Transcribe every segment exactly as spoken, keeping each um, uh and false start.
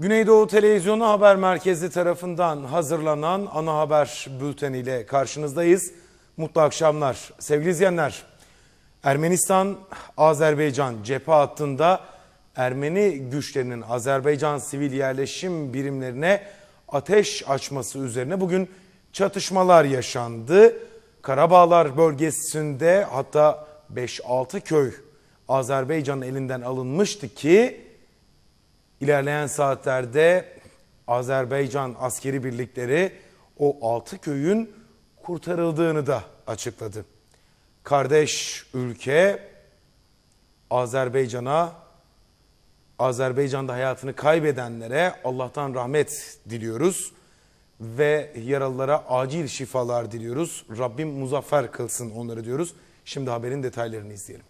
Güneydoğu Televizyonu Haber Merkezi tarafından hazırlanan ana haber bülteniyle karşınızdayız. Mutlu akşamlar sevgili izleyenler. Ermenistan, Azerbaycan cephe hattında Ermeni güçlerinin Azerbaycan sivil yerleşim birimlerine ateş açması üzerine bugün çatışmalar yaşandı. Karabağlar bölgesinde hatta beş altı köy Azerbaycan'ın elinden alınmıştı ki İlerleyen saatlerde Azerbaycan askeri birlikleri o altı köyün kurtarıldığını da açıkladı. Kardeş ülke Azerbaycan'a, Azerbaycan'da hayatını kaybedenlere Allah'tan rahmet diliyoruz ve yaralılara acil şifalar diliyoruz. Rabbim muzaffer kılsın onları diyoruz. Şimdi haberin detaylarını izleyelim.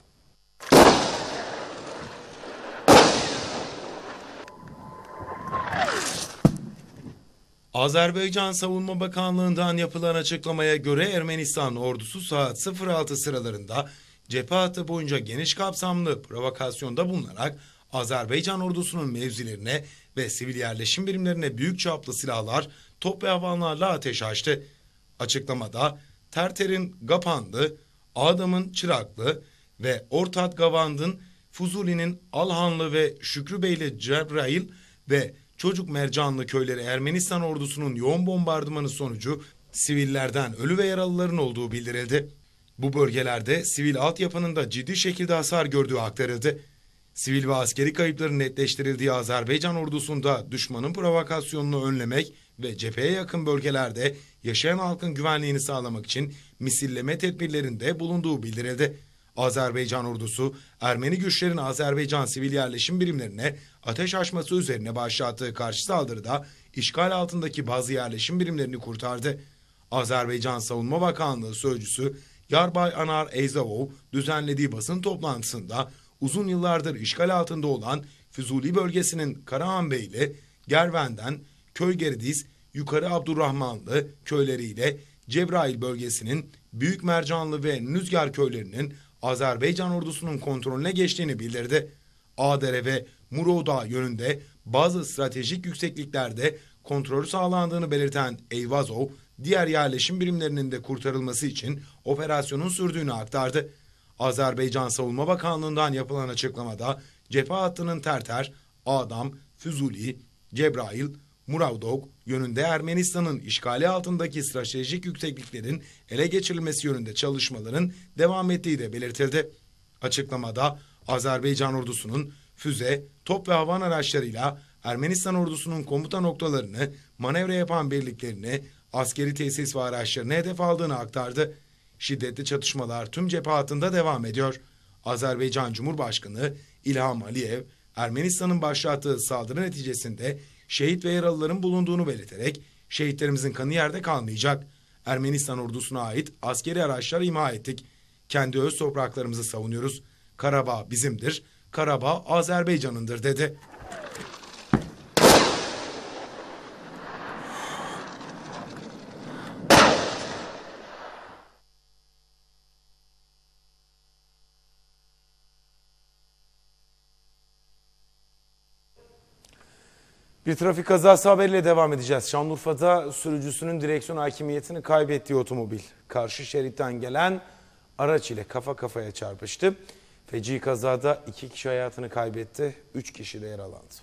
Azerbaycan Savunma Bakanlığı'ndan yapılan açıklamaya göre Ermenistan ordusu saat sıfır altı sıralarında cephe hattı boyunca geniş kapsamlı provokasyonda bulunarak Azerbaycan ordusunun mevzilerine ve sivil yerleşim birimlerine büyük çaplı silahlar, top ve havanlarla ateş açtı. Açıklamada Terter'in Gapanlı, Adam'ın Çıraklı ve Ortat Gavand'ın Fuzuli'nin Alhanlı ve Şükrübeyli Cebrail ve Çocuk Mercanlı köyleri Ermenistan ordusunun yoğun bombardımanı sonucu sivillerden ölü ve yaralıların olduğu bildirildi. Bu bölgelerde sivil altyapının da ciddi şekilde hasar gördüğü aktarıldı. Sivil ve askeri kayıpların netleştirildiği Azerbaycan ordusunda düşmanın provokasyonunu önlemek ve cepheye yakın bölgelerde yaşayan halkın güvenliğini sağlamak için misilleme tedbirlerinde bulunduğu bildirildi. Azerbaycan ordusu Ermeni güçlerin Azerbaycan sivil yerleşim birimlerine ateş açması üzerine başlattığı karşı saldırıda işgal altındaki bazı yerleşim birimlerini kurtardı. Azerbaycan Savunma Bakanlığı sözcüsü Yarbay Anar Eyzavov düzenlediği basın toplantısında uzun yıllardır işgal altında olan Füzuli bölgesinin Karahanbeyli, Gerven'den Köygeridiz, Yukarı Abdurrahmanlı köyleriyle Cebrail bölgesinin Büyük Mercanlı ve Nüzgar köylerinin Azerbaycan ordusunun kontrolüne geçtiğini bildirdi. Ağdere ve Murodağ yönünde bazı stratejik yüksekliklerde kontrolü sağlandığını belirten Eyvazov, diğer yerleşim birimlerinin de kurtarılması için operasyonun sürdüğünü aktardı. Azerbaycan Savunma Bakanlığı'ndan yapılan açıklamada cephe hattının Terter, Adam, Füzuli, Cebrail, Muravdog yönünde Ermenistan'ın işgali altındaki stratejik yüksekliklerin ele geçirilmesi yönünde çalışmaların devam ettiği de belirtildi. Açıklamada Azerbaycan ordusunun füze, top ve havan araçlarıyla Ermenistan ordusunun komuta noktalarını, manevra yapan birliklerini, askeri tesis ve araçlarını hedef aldığını aktardı. Şiddetli çatışmalar tüm cephe hattında devam ediyor. Azerbaycan Cumhurbaşkanı İlham Aliyev, Ermenistan'ın başlattığı saldırı neticesinde şehit ve yaralıların bulunduğunu belirterek şehitlerimizin kanı yerde kalmayacak. Ermenistan ordusuna ait askeri araçlar imha ettik. Kendi öz topraklarımızı savunuyoruz. Karabağ bizimdir, Karabağ Azerbaycan'ındır dedi. Bir trafik kazası haberiyle devam edeceğiz. Şanlıurfa'da sürücüsünün direksiyon hakimiyetini kaybettiği otomobil karşı şeritten gelen araç ile kafa kafaya çarpıştı. Feci kazada iki kişi hayatını kaybetti, üç kişi de yaralandı.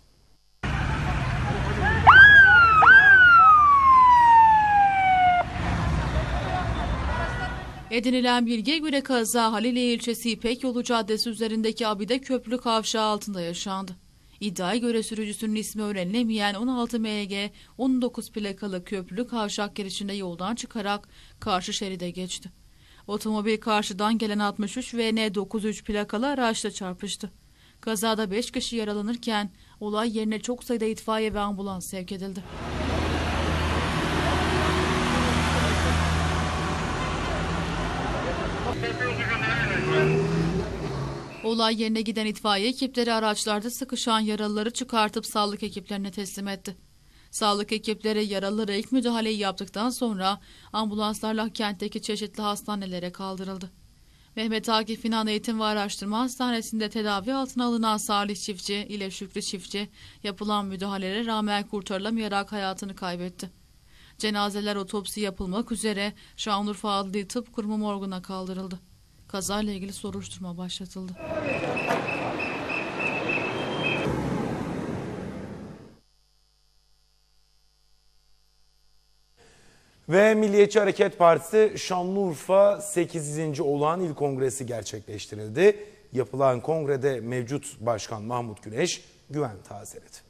Edinilen bilgiye göre kaza Haliliye ilçesi İpek Yolu Caddesi üzerindeki Abide Köprülü kavşağı altında yaşandı. İddiaya göre sürücüsünün ismi öğrenilemeyen on altı M G on dokuz plakalı köprülü kavşak girişinde yoldan çıkarak karşı şeride geçti. Otomobil karşıdan gelen altmış üç V N dokuz üç plakalı araçla çarpıştı. Kazada beş kişi yaralanırken olay yerine çok sayıda itfaiye ve ambulans sevk edildi. Olay yerine giden itfaiye ekipleri araçlarda sıkışan yaralıları çıkartıp sağlık ekiplerine teslim etti. Sağlık ekipleri yaralılara ilk müdahaleyi yaptıktan sonra ambulanslarla kentteki çeşitli hastanelere kaldırıldı. Mehmet Akif İnan Eğitim ve Araştırma Hastanesi'nde tedavi altına alınan Salih Çiftçi ile Şükrü Çiftçi yapılan müdahalelere rağmen kurtarılamayarak hayatını kaybetti. Cenazeler otopsi yapılmak üzere Şanlıurfa Adli Tıp Kurumu morguna kaldırıldı. Kazayla ilgili soruşturma başlatıldı. Ve Milliyetçi Hareket Partisi Şanlıurfa sekizinci olağan il kongresi gerçekleştirildi. Yapılan kongrede mevcut Başkan Mahmut Güneş güven tazeledi.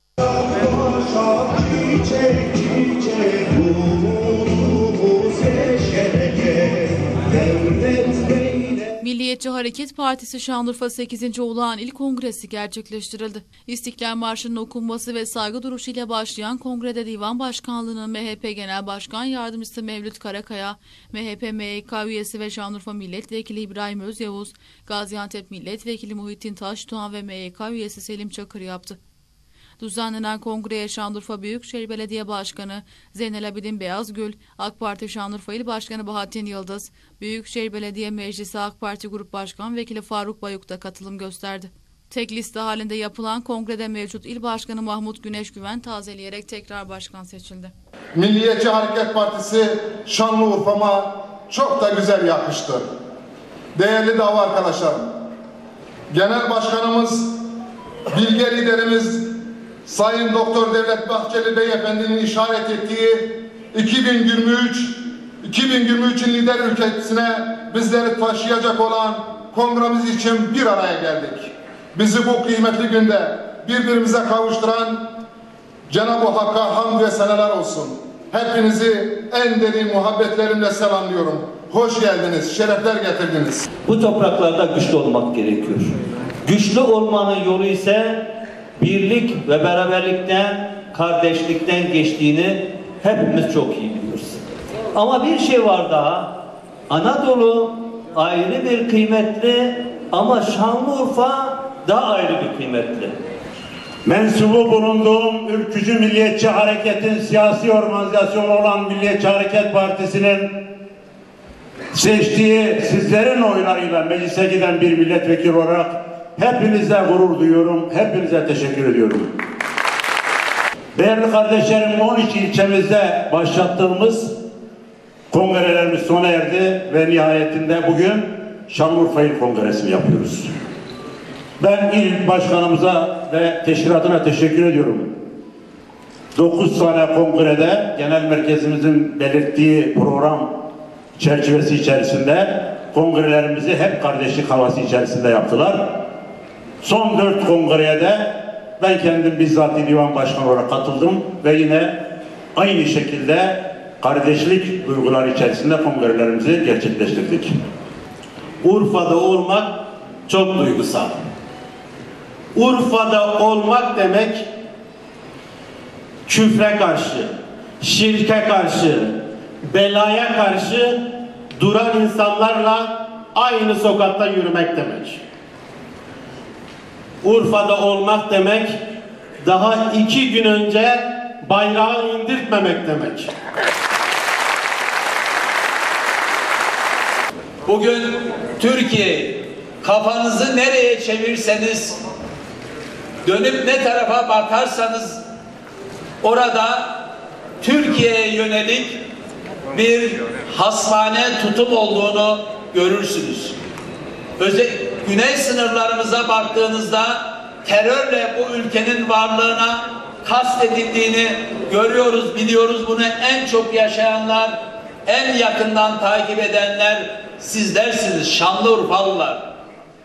Milliyetçi Hareket Partisi Şanlıurfa sekizinci olağan il kongresi gerçekleştirildi. İstiklal Marşı'nın okunması ve saygı duruşu ile başlayan kongrede Divan Başkanlığı'nın M H P Genel Başkan Yardımcısı Mevlüt Karakaya, M H P M Y K üyesi ve Şanlıurfa Milletvekili İbrahim Özyavuz, Gaziantep Milletvekili Muhittin Taşdoğan ve M Y K üyesi Selim Çakır yaptı. Düzenlenen kongreye Şanlıurfa Büyükşehir Belediye Başkanı Zeynel Abidin Beyazgül, AK Parti Şanlıurfa İl Başkanı Bahattin Yıldız, Büyükşehir Belediye Meclisi AK Parti Grup Başkan Vekili Faruk Bayuk da katılım gösterdi. Tek liste halinde yapılan kongrede mevcut İl Başkanı Mahmut Güneş güven tazeleyerek tekrar başkan seçildi. Milliyetçi Hareket Partisi Şanlıurfa'ma çok da güzel yakıştı. Değerli dava arkadaşlarım, Genel Başkanımız, bilge liderimiz Sayın Doktor Devlet Bahçeli Beyefendi'nin işaret ettiği iki bin yirmi üç iki bin yirmi üçün lider ülkesine bizleri taşıyacak olan kongremiz için bir araya geldik. Bizi bu kıymetli günde birbirimize kavuşturan Cenab-ı Hakk'a hamd ve seneler olsun. Hepinizi en derin muhabbetlerimle selamlıyorum. Hoş geldiniz, şerefler getirdiniz. Bu topraklarda güçlü olmak gerekiyor. Güçlü olmanın yolu ise birlik ve beraberlikten, kardeşlikten geçtiğini hepimiz çok iyi biliyoruz. Ama bir şey var daha, Anadolu ayrı bir kıymetli ama Şanlıurfa daha ayrı bir kıymetli. Mensubu bulunduğum ülkücü Milliyetçi Hareket'in siyasi organizasyonu olan Milliyetçi Hareket Partisi'nin seçtiği sizlerin oylarıyla meclise giden bir milletvekili olarak hepinize gurur duyuyorum, hepinize teşekkür ediyorum. Değerli kardeşlerim, on iki ilçemizde başlattığımız kongrelerimiz sona erdi ve nihayetinde bugün Şanlıurfa İl Kongresi'ni yapıyoruz. Ben il başkanımıza ve teşkilatına teşekkür ediyorum. dokuz tane kongrede genel merkezimizin belirttiği program çerçevesi içerisinde kongrelerimizi hep kardeşlik havası içerisinde yaptılar. Son dört kongreye de ben kendim bizzat divan başkanı olarak katıldım ve yine aynı şekilde kardeşlik duyguları içerisinde kongrelerimizi gerçekleştirdik. Urfa'da olmak çok duygusal. Urfa'da olmak demek küfre karşı, şirke karşı, belaya karşı duran insanlarla aynı sokakta yürümek demek. Urfa'da olmak demek daha iki gün önce bayrağı indirtmemek demek. Bugün Türkiye, kafanızı nereye çevirseniz, dönüp ne tarafa bakarsanız orada Türkiye'ye yönelik bir hasmane tutum olduğunu görürsünüz. Özellikle güney sınırlarımıza baktığınızda terörle bu ülkenin varlığına kastedildiğini görüyoruz, biliyoruz. Bunu en çok yaşayanlar, en yakından takip edenler sizlersiniz, Şanlıurfalılar.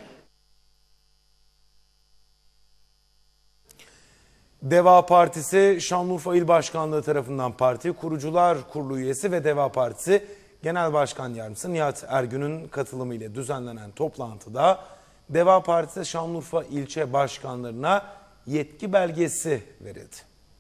Deva Partisi Şanlıurfa İl Başkanlığı tarafından Parti Kurucular Kurulu üyesi ve Deva Partisi Genel Başkan Yardımcısı Nihat Ergün'ün katılımıyla düzenlenen toplantıda Deva Partisi Şanlıurfa ilçe başkanlarına yetki belgesi verildi.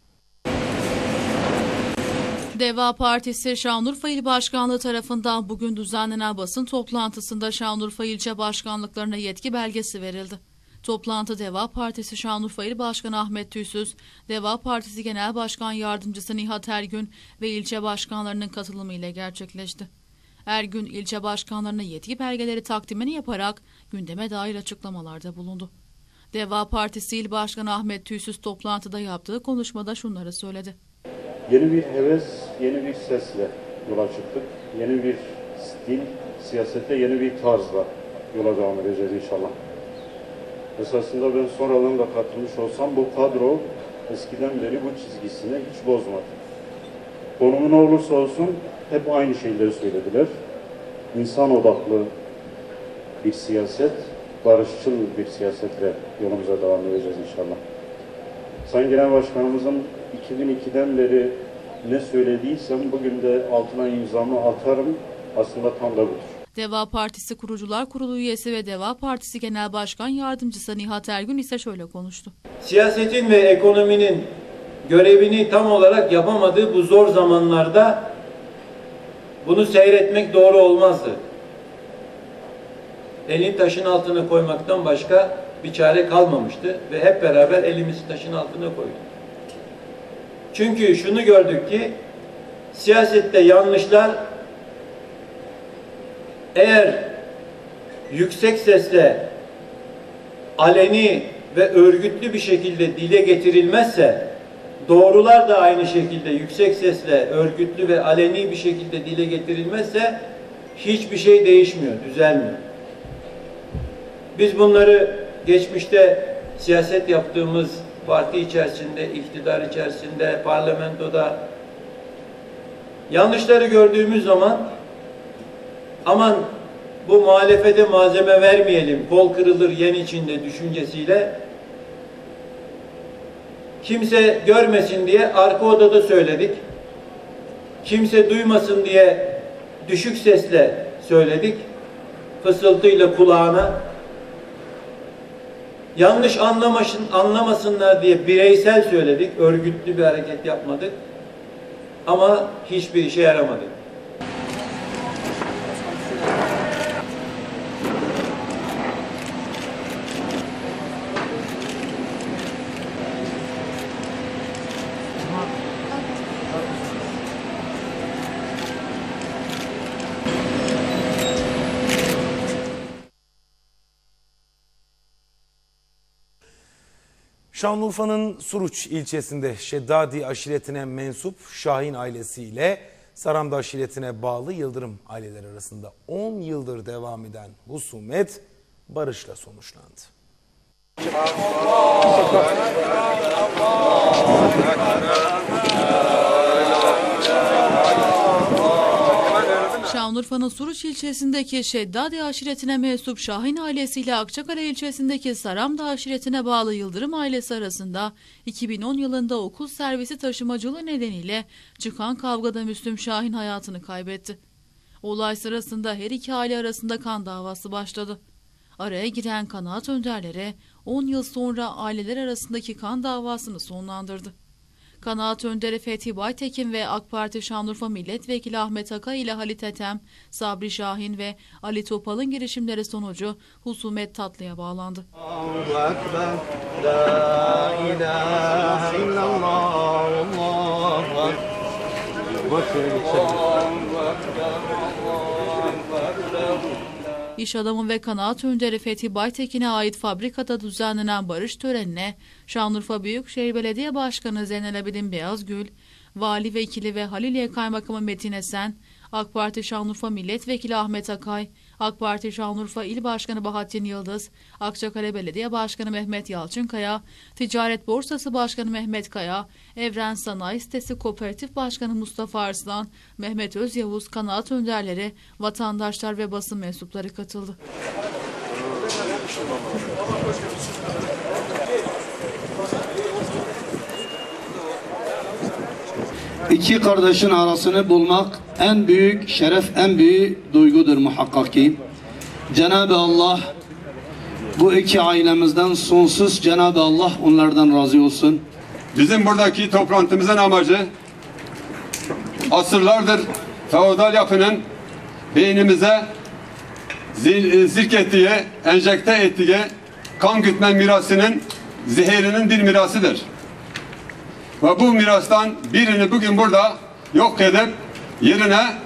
Deva Partisi Şanlıurfa İl Başkanlığı tarafından bugün düzenlenen basın toplantısında Şanlıurfa ilçe başkanlıklarına yetki belgesi verildi. Toplantı Deva Partisi Şanlıurfa İl Başkanı Ahmet Tüysüz, Deva Partisi Genel Başkan Yardımcısı Nihat Ergün ve ilçe başkanlarının katılımıyla gerçekleşti. Her gün ilçe başkanlarına yetki belgeleri takdimini yaparak gündeme dair açıklamalarda bulundu. Deva Partisi İl Başkanı Ahmet Tüysüz toplantıda yaptığı konuşmada şunları söyledi. Yeni bir heves, yeni bir sesle yola çıktık. Yeni bir stil, siyasette yeni bir tarzla yola devam edeceğiz inşallah. Esasında ben sonradan da katılmış olsam bu kadro eskiden beri bu çizgisini hiç bozmadı. Konumu ne olursa olsun hep aynı şeyleri söylediler. İnsan odaklı bir siyaset, barışçıl bir siyasetle yolumuza devam edeceğiz inşallah. Sayın Genel Başkanımızın iki bin ikiden beri ne söylediysem bugün de altına imzamı atarım. Aslında tam da budur. Deva Partisi Kurucular Kurulu üyesi ve Deva Partisi Genel Başkan Yardımcısı Nihat Ergün ise şöyle konuştu. Siyasetin ve ekonominin görevini tam olarak yapamadığı bu zor zamanlarda bunu seyretmek doğru olmazdı. Elini taşın altına koymaktan başka bir çare kalmamıştı ve hep beraber elimizi taşın altına koyduk. Çünkü şunu gördük ki siyasette yanlışlar eğer yüksek sesle aleni ve örgütlü bir şekilde dile getirilmezse, doğrular da aynı şekilde yüksek sesle örgütlü ve aleni bir şekilde dile getirilmezse hiçbir şey değişmiyor, düzelmiyor. Biz bunları geçmişte siyaset yaptığımız parti içerisinde, iktidar içerisinde, parlamentoda yanlışları gördüğümüz zaman aman bu muhalefete malzeme vermeyelim, kol kırılır yen içinde düşüncesiyle kimse görmesin diye arka odada söyledik. Kimse duymasın diye düşük sesle söyledik. Fısıltıyla kulağına. Yanlış anlamasın, anlamasınlar diye bireysel söyledik. Örgütlü bir hareket yapmadık. Ama hiçbir işe yaramadı. Şanlıurfa'nın Suruç ilçesinde Şeddadi aşiretine mensup Şahin ailesiyle Saramda aşiretine bağlı Yıldırım aileleri arasında on yıldır devam eden husumet barışla sonuçlandı. Şanlıurfa'nın Suruç ilçesindeki Şeddadi aşiretine mensup Şahin ailesiyle Akçakale ilçesindeki Saramda aşiretine bağlı Yıldırım ailesi arasında iki bin on yılında okul servisi taşımacılığı nedeniyle çıkan kavgada Müslüm Şahin hayatını kaybetti. Olay sırasında her iki aile arasında kan davası başladı. Araya giren kanaat önderleri on yıl sonra aileler arasındaki kan davasını sonlandırdı. Kanaat önderi Fethi Baytekin ve AK Parti Şanlıurfa Milletvekili Ahmet Akay ile Halit Etem, Sabri Şahin ve Ali Topal'ın girişimleri sonucu husumet tatlıya bağlandı. Allahu Ekber, la ilahe illallah, Allahu İş adamı ve kanaat önderi Fethi Baytekin'e ait fabrikada düzenlenen barış törenine Şanlıurfa Büyükşehir Belediye Başkanı Zeynel Abidin Beyazgül, Vali Vekili ve Haliliye Kaymakamı Metin Esen, AK Parti Şanlıurfa Milletvekili Ahmet Akay, AK Parti Şanlıurfa İl Başkanı Bahattin Yıldız, Akçakale Belediye Başkanı Mehmet Yalçınkaya, Ticaret Borsası Başkanı Mehmet Kaya, Evren Sanayi Sitesi Kooperatif Başkanı Mustafa Arslan, Mehmet Özyavuz, kanaat önderleri, vatandaşlar ve basın mensupları katıldı. İki kardeşin arasını bulmak en büyük şeref, en büyük duygudur muhakkak ki. Cenab-ı Allah bu iki ailemizden sonsuz Cenab-ı Allah onlardan razı olsun. Bizim buradaki toplantımızın amacı asırlardır feodal yapının beynimize zirk ettiği, enjekte ettiği kan gütme mirasının zehirinin bir mirasıdır. Ve bu mirastan birini bugün burada yok edip yerine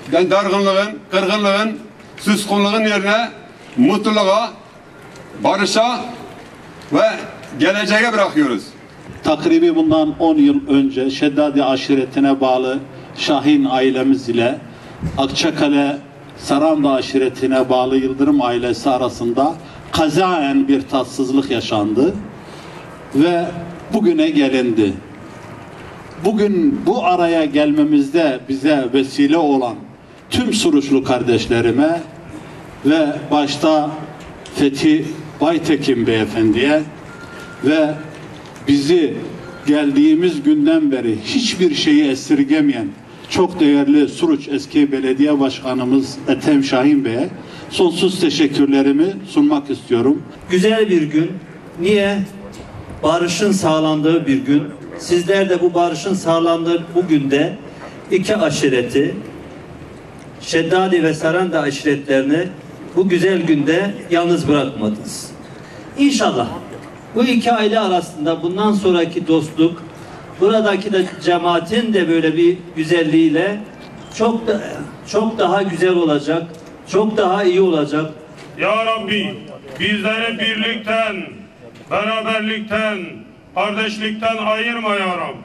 yani dargınlığın, kırgınlığın, suskunluğun yerine mutluluğa, barışa ve geleceğe bırakıyoruz. Takribi bundan on yıl önce Şeddadi aşiretine bağlı Şahin ailemiz ile Akçakale Sarandağ aşiretine bağlı Yıldırım ailesi arasında kazaen bir tatsızlık yaşandı ve bugüne gelindi. Bugün bu araya gelmemizde bize vesile olan tüm Suruçlu kardeşlerime ve başta Fethi Baytekin beyefendiye ve bizi geldiğimiz günden beri hiçbir şeyi esirgemeyen çok değerli Suruç eski belediye başkanımız Ethem Şahin Bey'e sonsuz teşekkürlerimi sunmak istiyorum. Güzel bir gün. Niye? Barışın sağlandığı bir gün. Sizler de bu barışın sağlandığı bu günde iki aşireti, Şeddadi ve Sarandağ aşiretlerini bu güzel günde yalnız bırakmadınız. İnşallah bu iki aile arasında bundan sonraki dostluk, buradaki de cemaatin de böyle bir güzelliğiyle çok da, çok daha güzel olacak, çok daha iyi olacak. Ya Rabbi bizleri birlikten, beraberlikten, kardeşlikten ayırma ya Rabbi.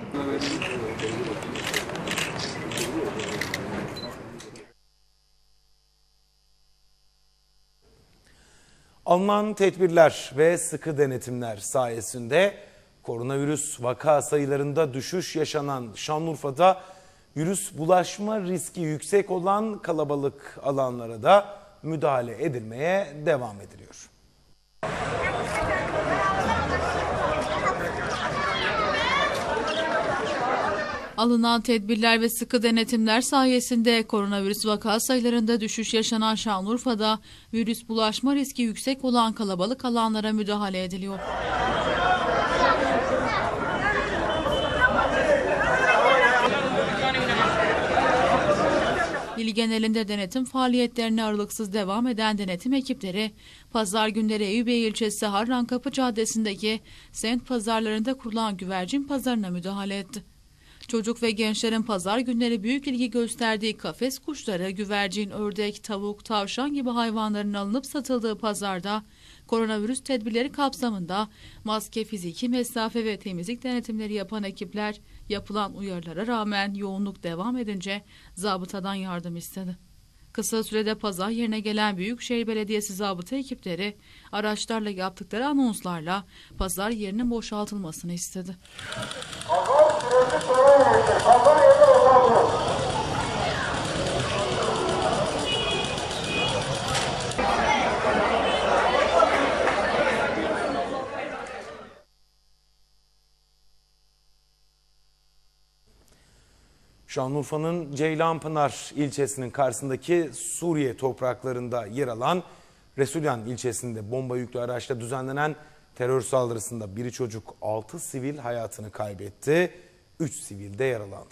Alınan tedbirler ve sıkı denetimler sayesinde koronavirüs vaka sayılarında düşüş yaşanan Şanlıurfa'da virüs bulaşma riski yüksek olan kalabalık alanlara da müdahale edilmeye devam ediliyor. Alınan tedbirler ve sıkı denetimler sayesinde koronavirüs vaka sayılarında düşüş yaşanan Şanlıurfa'da virüs bulaşma riski yüksek olan kalabalık alanlara müdahale ediliyor. İl genelinde denetim faaliyetlerine aralıksız devam eden denetim ekipleri, pazar günleri Eyüpiye ilçesi Harrankapı Caddesi'ndeki semt pazarlarında kurulan güvercin pazarına müdahale etti. Çocuk ve gençlerin pazar günleri büyük ilgi gösterdiği kafes kuşları, güvercin, ördek, tavuk, tavşan gibi hayvanların alınıp satıldığı pazarda koronavirüs tedbirleri kapsamında maske, fiziki mesafe ve temizlik denetimleri yapan ekipler yapılan uyarılara rağmen yoğunluk devam edince zabıtadan yardım istedi. Kısa sürede pazar yerine gelen Büyükşehir Belediyesi zabıta ekipleri araçlarla yaptıkları anonslarla pazar yerinin boşaltılmasını istedi. Şanlıurfa'nın Ceylanpınar ilçesinin karşısındaki Suriye topraklarında yer alan Resulyan ilçesinde bomba yüklü araçla düzenlenen terör saldırısında biri çocuk, altı sivil hayatını kaybetti, üç sivil de yaralandı.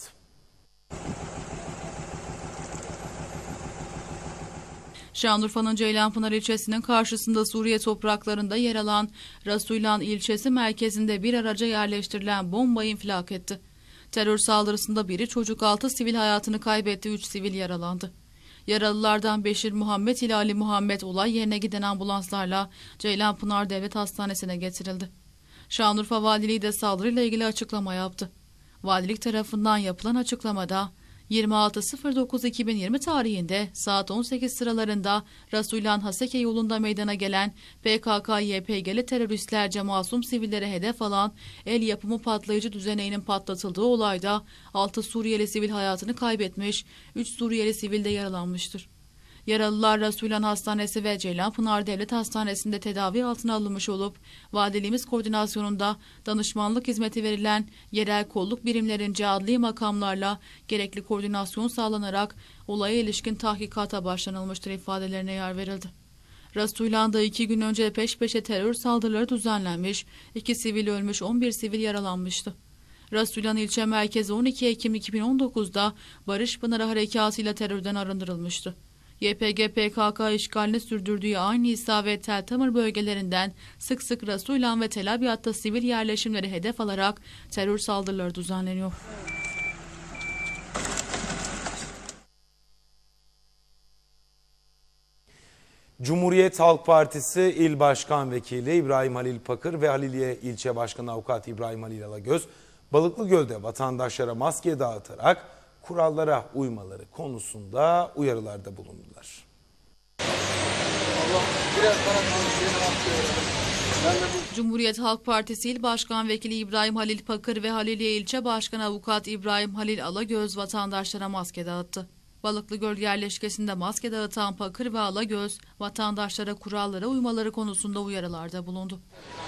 Şanlıurfa'nın Ceylanpınar ilçesinin karşısında Suriye topraklarında yer alan Resulyan ilçesi merkezinde bir araca yerleştirilen bomba infilak etti. Terör saldırısında biri çocuk, altı sivil hayatını kaybetti, üç sivil yaralandı. Yaralılardan Beşir Muhammed ile Ali Muhammed olay yerine giden ambulanslarla Ceylanpınar Devlet Hastanesi'ne getirildi. Şanlıurfa Valiliği de saldırıyla ilgili açıklama yaptı. Valilik tarafından yapılan açıklamada yirmi altı dokuz iki bin yirmi tarihinde saat on sekiz sıralarında Resulan Haseke yolunda meydana gelen P K K Y P G'li teröristlerce masum sivillere hedef alan el yapımı patlayıcı düzeneğinin patlatıldığı olayda altı Suriyeli sivil hayatını kaybetmiş, üç Suriyeli sivil de yaralanmıştır. Yaralılar Resulan Hastanesi ve Ceylanpınar Devlet Hastanesi'nde tedavi altına alınmış olup, valiliğimiz koordinasyonunda danışmanlık hizmeti verilen yerel kolluk birimlerince adli makamlarla gerekli koordinasyon sağlanarak olaya ilişkin tahkikata başlanılmıştır ifadelerine yer verildi. Resulan'da iki gün önce peş peşe terör saldırıları düzenlenmiş, iki sivil ölmüş, on bir sivil yaralanmıştı. Resulan ilçe merkezi on iki Ekim iki bin on dokuz'da Barış Pınarı Harekatı ile terörden arındırılmıştı. Y P G P K K işgalini sürdürdüğü Aynı İsa ve Tel Tamır bölgelerinden sık sık Resulan ve Tel Abyad'da sivil yerleşimleri hedef alarak terör saldırıları düzenleniyor. Cumhuriyet Halk Partisi İl Başkan Vekili İbrahim Halil Pakır ve Haliliye İlçe Başkanı Avukat İbrahim Halil Alagöz, Balıklıgöl'de vatandaşlara maske dağıtarak kurallara uymaları konusunda uyarılarda bulundular. Cumhuriyet Halk Partisi İl Başkan Vekili İbrahim Halil Pakır ve Haliliye İlçe Başkanı Avukat İbrahim Halil Alagöz vatandaşlara maske dağıttı. Balıklıgöl yerleşkesinde maske dağıtan Pakır ve Alagöz, vatandaşlara kurallara uymaları konusunda uyarılarda bulundu.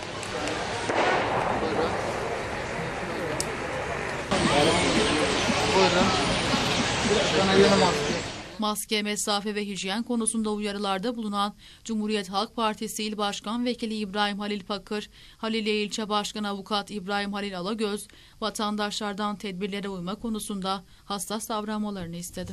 Maske, mesafe ve hijyen konusunda uyarılarda bulunan Cumhuriyet Halk Partisi İl Başkan Vekili İbrahim Halil Pakır, Haliliye İlçe Başkanı Avukat İbrahim Halil Alagöz, vatandaşlardan tedbirlere uyma konusunda hassas davranmalarını istedi.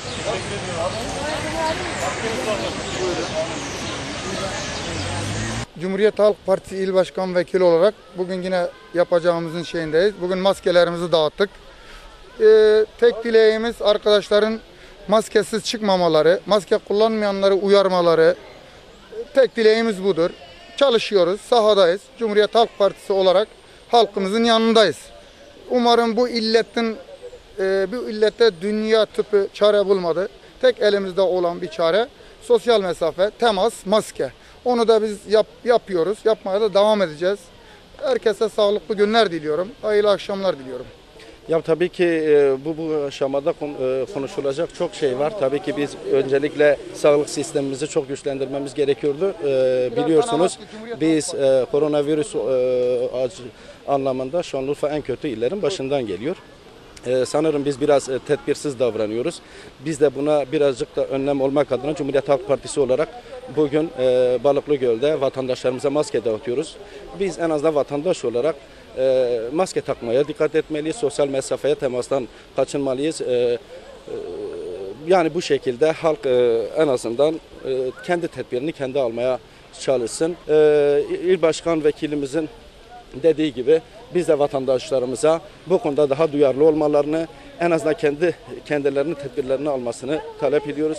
Cumhuriyet Halk Partisi İl Başkan Vekili olarak bugün yine yapacağımızın şeyindeyiz. Bugün maskelerimizi dağıttık. Ee, tek dileğimiz arkadaşların maskesiz çıkmamaları, maske kullanmayanları uyarmaları. Tek dileğimiz budur. Çalışıyoruz, sahadayız. Cumhuriyet Halk Partisi olarak halkımızın yanındayız. Umarım bu illetin, e, bu illete dünya tıpı çare bulmadı. Tek elimizde olan bir çare sosyal mesafe, temas, maske. Onu da biz yap, yapıyoruz, yapmaya da devam edeceğiz. Herkese sağlıklı günler diliyorum, hayırlı akşamlar diliyorum. Ya tabii ki e, bu bu aşamada kon, e, konuşulacak çok şey var. Tabii ki biz öncelikle sağlık sistemimizi çok güçlendirmemiz gerekiyordu. E, biliyorsunuz biz e, koronavirüs e, anlamında Şanlıurfa en kötü illerin başından geliyor. Ee, sanırım biz biraz e, tedbirsiz davranıyoruz. Biz de buna birazcık da önlem olmak adına Cumhuriyet Halk Partisi olarak bugün e, Balıklıgöl'de vatandaşlarımıza maske dağıtıyoruz. Biz en azından vatandaş olarak e, maske takmaya dikkat etmeliyiz. Sosyal mesafeye, temastan kaçınmalıyız. E, e, yani bu şekilde halk e, en azından e, kendi tedbirini kendi almaya çalışsın. E, İl Başkan Vekilimizin dediği gibi biz de vatandaşlarımıza bu konuda daha duyarlı olmalarını, en azından kendi kendilerinin tedbirlerini almasını talep ediyoruz.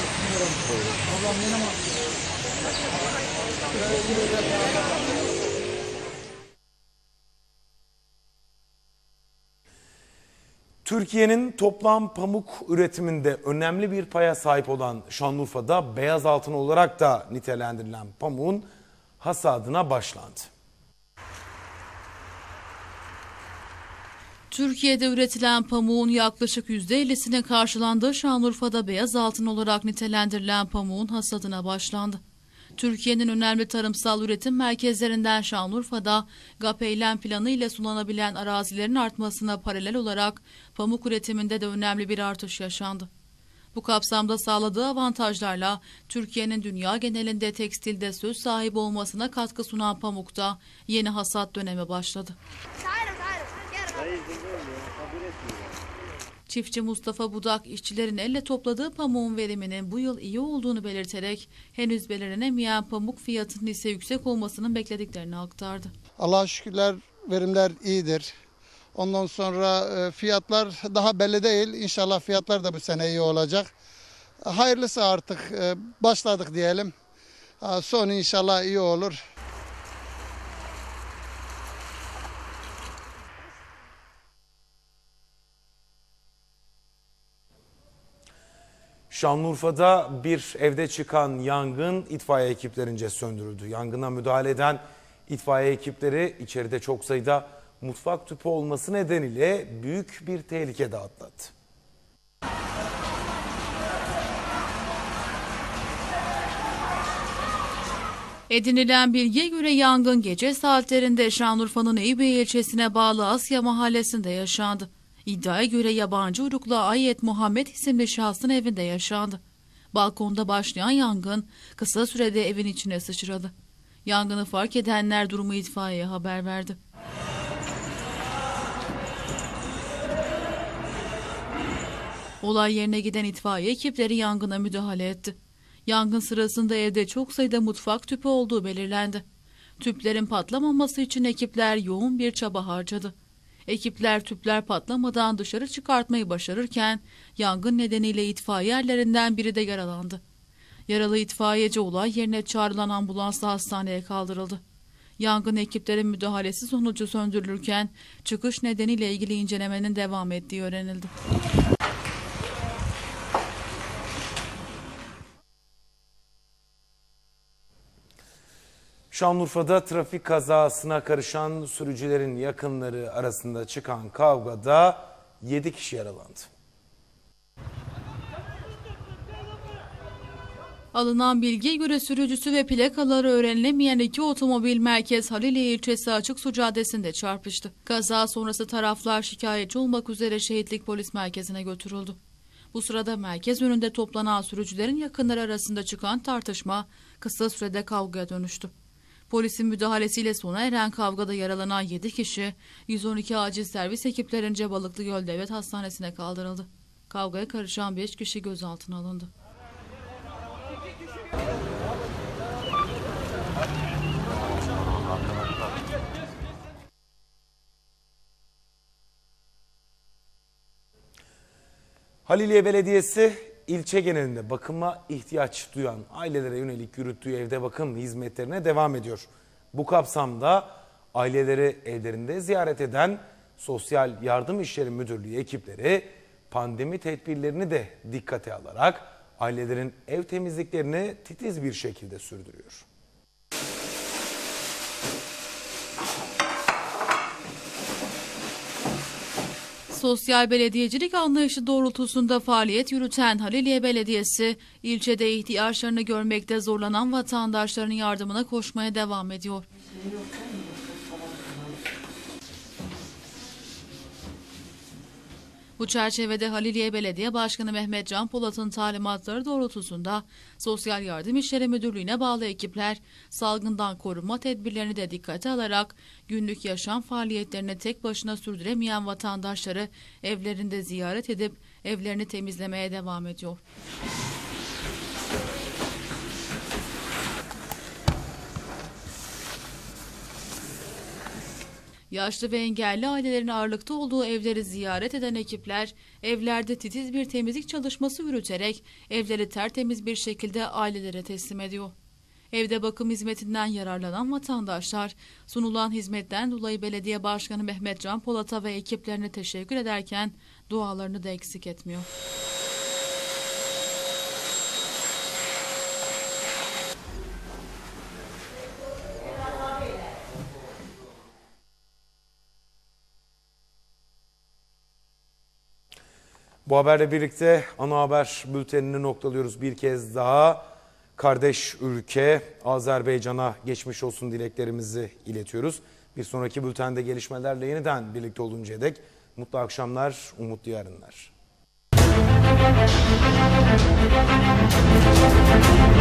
Türkiye'nin toplam pamuk üretiminde önemli bir paya sahip olan Şanlıurfa'da beyaz altın olarak da nitelendirilen pamuğun hasadına başlandı. Türkiye'de üretilen pamuğun yaklaşık yüzde ellisine karşılandığı Şanlıurfa'da beyaz altın olarak nitelendirilen pamuğun hasadına başlandı. Türkiye'nin önemli tarımsal üretim merkezlerinden Şanlıurfa'da GAP eylem planı ile sulanabilen arazilerin artmasına paralel olarak pamuk üretiminde de önemli bir artış yaşandı. Bu kapsamda sağladığı avantajlarla Türkiye'nin dünya genelinde tekstilde söz sahibi olmasına katkı sunan pamukta yeni hasat dönemi başladı. Çiftçi Mustafa Budak, işçilerin elle topladığı pamuğun veriminin bu yıl iyi olduğunu belirterek henüz belirlenemeyen pamuk fiyatının ise yüksek olmasının beklediklerini aktardı. Allah'a şükürler verimler iyidir. Ondan sonra fiyatlar daha belli değil. İnşallah fiyatlar da bu sene iyi olacak. Hayırlısı artık başladık diyelim. Sonu inşallah iyi olur. Şanlıurfa'da bir evde çıkan yangın itfaiye ekiplerince söndürüldü. Yangına müdahale eden itfaiye ekipleri içeride çok sayıda mutfak tüpü olması nedeniyle büyük bir tehlike de atlattı. Edinilen bilgiye göre yangın gece saatlerinde Şanlıurfa'nın Eyüpiye ilçesine bağlı Asya mahallesinde yaşandı. İddiaya göre yabancı uyruklu Ayet Muhammed isimli şahsın evinde yaşandı. Balkonda başlayan yangın kısa sürede evin içine sıçradı. Yangını fark edenler durumu itfaiyeye haber verdi. Olay yerine giden itfaiye ekipleri yangına müdahale etti. Yangın sırasında evde çok sayıda mutfak tüpü olduğu belirlendi. Tüplerin patlamaması için ekipler yoğun bir çaba harcadı. Ekipler tüpler patlamadan dışarı çıkartmayı başarırken yangın nedeniyle itfaiye erlerinden biri de yaralandı. Yaralı itfaiyeci olay yerine çağrılan ambulansla hastaneye kaldırıldı. Yangın ekiplerin müdahalesi sonucu söndürülürken çıkış nedeniyle ilgili incelemenin devam ettiği öğrenildi. Şanlıurfa'da trafik kazasına karışan sürücülerin yakınları arasında çıkan kavgada yedi kişi yaralandı. Alınan bilgiye göre sürücüsü ve plakaları öğrenilemeyen iki otomobil Merkez Haliliye ilçesi Açıksu Caddesi'nde çarpıştı. Kaza sonrası taraflar şikayetçi olmak üzere Şehitlik Polis Merkezi'ne götürüldü. Bu sırada merkez önünde toplanan sürücülerin yakınları arasında çıkan tartışma kısa sürede kavgaya dönüştü. Polisin müdahalesiyle sona eren kavgada yaralanan yedi kişi yüz on iki acil servis ekiplerince Balıklıgöl Devlet Hastanesi'ne kaldırıldı. Kavgaya karışan beş kişi gözaltına alındı. Haliliye Belediyesi ilçe genelinde bakıma ihtiyaç duyan ailelere yönelik yürüttüğü evde bakım hizmetlerine devam ediyor. Bu kapsamda aileleri evlerinde ziyaret eden Sosyal Yardım İşleri Müdürlüğü ekipleri pandemi tedbirlerini de dikkate alarak ailelerin ev temizliklerini titiz bir şekilde sürdürüyor. Sosyal belediyecilik anlayışı doğrultusunda faaliyet yürüten Haliliye Belediyesi, ilçede ihtiyaçlarını görmekte zorlanan vatandaşların yardımına koşmaya devam ediyor. Bu çerçevede Haliliye Belediye Başkanı Mehmet Can Polat'ın talimatları doğrultusunda Sosyal Yardım İşleri Müdürlüğü'ne bağlı ekipler salgından korunma tedbirlerini de dikkate alarak günlük yaşam faaliyetlerini tek başına sürdüremeyen vatandaşları evlerinde ziyaret edip evlerini temizlemeye devam ediyor. Yaşlı ve engelli ailelerin ağırlıkta olduğu evleri ziyaret eden ekipler, evlerde titiz bir temizlik çalışması yürüterek evleri tertemiz bir şekilde ailelere teslim ediyor. Evde bakım hizmetinden yararlanan vatandaşlar, sunulan hizmetten dolayı Belediye Başkanı Mehmet Can Polat'a ve ekiplerine teşekkür ederken dualarını da eksik etmiyor. Bu haberle birlikte ana haber bültenini noktalıyoruz. Bir kez daha kardeş ülke Azerbaycan'a geçmiş olsun dileklerimizi iletiyoruz. Bir sonraki bültende gelişmelerle yeniden birlikte oluncaya dek mutlu akşamlar, umutlu yarınlar.